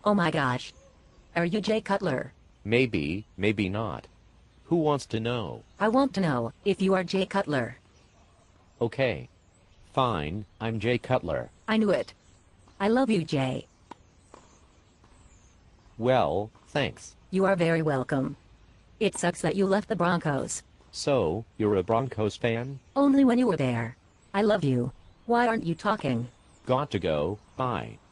Oh my gosh. Are you Jay Cutler? Maybe, maybe not. Who wants to know? I want to know if you are Jay Cutler. Okay. Fine, I'm Jay Cutler. I knew it. I love you, Jay. Well, thanks. You are very welcome. It sucks that you left the Broncos. So, you're a Broncos fan? Only when you were there. I love you. Why aren't you talking? Got to go, bye.